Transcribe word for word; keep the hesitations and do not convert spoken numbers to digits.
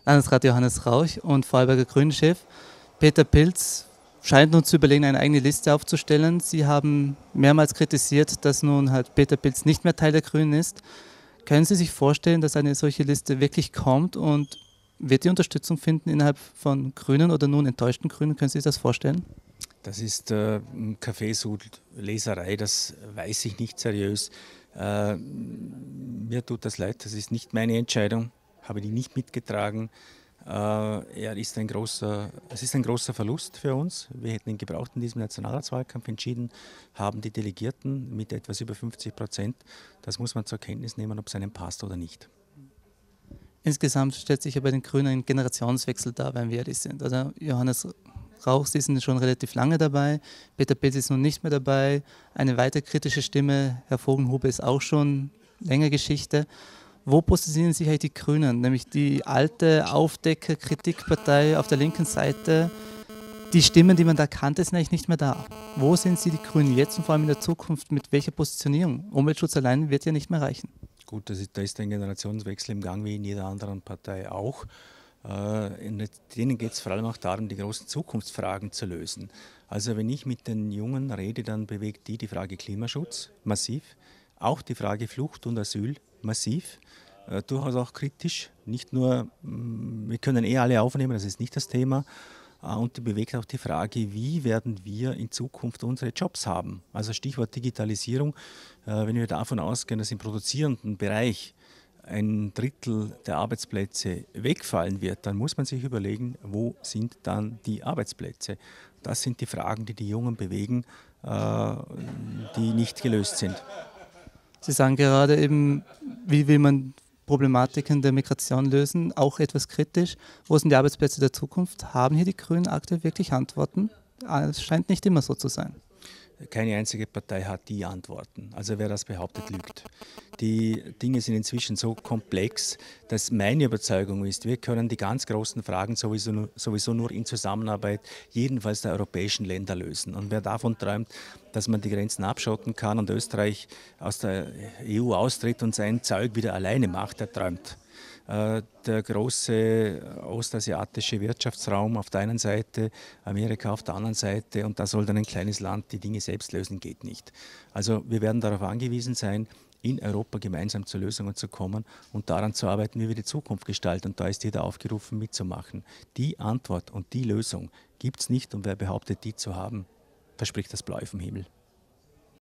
Landesrat Johannes Rauch und Vorarlberger Grünen-Chef Peter Pilz scheint nun zu überlegen, eine eigene Liste aufzustellen. Sie haben mehrmals kritisiert, dass nun halt Peter Pilz nicht mehr Teil der Grünen ist. Können Sie sich vorstellen, dass eine solche Liste wirklich kommt und wird die Unterstützung finden innerhalb von Grünen oder nun enttäuschten Grünen? Können Sie sich das vorstellen? Das ist äh, Kaffeesud-Leserei, das weiß ich nicht seriös. Äh, mir tut das leid, das ist nicht meine Entscheidung, habe die nicht mitgetragen. Äh, er ist ein großer, es ist ein großer Verlust für uns. Wir hätten ihn gebraucht in diesem Nationalratswahlkampf. Entschieden haben die Delegierten mit etwas über fünfzig Prozent. Das muss man zur Kenntnis nehmen, ob es einem passt oder nicht. Insgesamt stellt sich ja bei den Grünen ein Generationswechsel dar, wenn wir ehrlich sind. Also Johannes Rauch, Sie sind schon relativ lange dabei, Peter Pilz ist nun nicht mehr dabei, eine weitere kritische Stimme, Herr Vogenhuber, ist auch schon länger Geschichte. Wo positionieren sich eigentlich die Grünen, nämlich die alte Aufdecker-Kritikpartei auf der linken Seite? Die Stimmen, die man da kannte, sind eigentlich nicht mehr da. Wo sind Sie die Grünen jetzt und vor allem in der Zukunft, mit welcher Positionierung? Umweltschutz allein wird ja nicht mehr reichen. Gut, das ist, da ist ein Generationswechsel im Gang, wie in jeder anderen Partei auch. Äh, in denen geht es vor allem auch darum, die großen Zukunftsfragen zu lösen. Also wenn ich mit den Jungen rede, dann bewegt die die Frage Klimaschutz massiv, auch die Frage Flucht und Asyl massiv, äh, durchaus auch kritisch. Nicht nur, mh, wir können eh alle aufnehmen, das ist nicht das Thema. Und die bewegt auch die Frage, wie werden wir in Zukunft unsere Jobs haben? Also Stichwort Digitalisierung, wenn wir davon ausgehen, dass im produzierenden Bereich ein Drittel der Arbeitsplätze wegfallen wird, dann muss man sich überlegen, wo sind dann die Arbeitsplätze? Das sind die Fragen, die die Jungen bewegen, die nicht gelöst sind. Sie sagen gerade eben, wie will man Problematiken der Migration lösen, auch etwas kritisch. Wo sind die Arbeitsplätze der Zukunft? Haben hier die Grünen aktuell wirklich Antworten? Es scheint nicht immer so zu sein. Keine einzige Partei hat die Antworten. Also wer das behauptet, lügt. Die Dinge sind inzwischen so komplex, dass meine Überzeugung ist, wir können die ganz großen Fragen sowieso nur, sowieso nur in Zusammenarbeit jedenfalls der europäischen Länder lösen. Und wer davon träumt, dass man die Grenzen abschotten kann und Österreich aus der E U austritt und sein Zeug wieder alleine macht, der träumt. Der große ostasiatische Wirtschaftsraum auf der einen Seite, Amerika auf der anderen Seite, und da soll dann ein kleines Land die Dinge selbst lösen, geht nicht. Also wir werden darauf angewiesen sein, in Europa gemeinsam zu Lösungen zu kommen und daran zu arbeiten, wie wir die Zukunft gestalten. Und da ist jeder aufgerufen, mitzumachen. Die Antwort und die Lösung gibt es nicht, und wer behauptet, die zu haben, verspricht das Blaue vom Himmel.